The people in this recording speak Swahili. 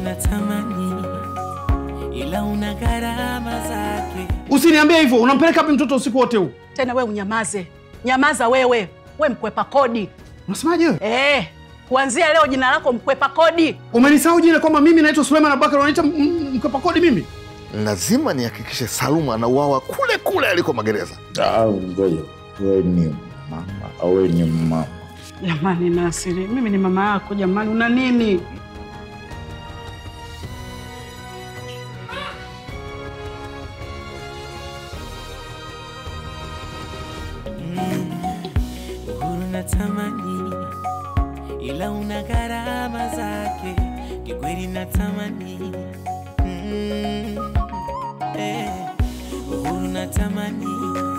natamani ila una gharama zake. Usiniambie hivyo, unampeleka wapi mtoto usiku wote huu? Tena wewe unyamaze. Nyamaza wewe. Wewe mkwepa kodi. Unasemaje wewe? Kuanzia leo jina lako mkwepa kodi. Umenisahau jina kwamba mimi naitwa Suleiman Abubakar, unaniita mkwepa kodi mimi? Lazima nihakikishe Saluma anauawa kule kule aliko magereza. Ngoja. Wewe ni mama au wewe ni mama? Jamani Nasiri, mimi ni mama yako jamani, una nini? Uhuru natamani ila una gharama zake. Kikweli natamani uhuru natamani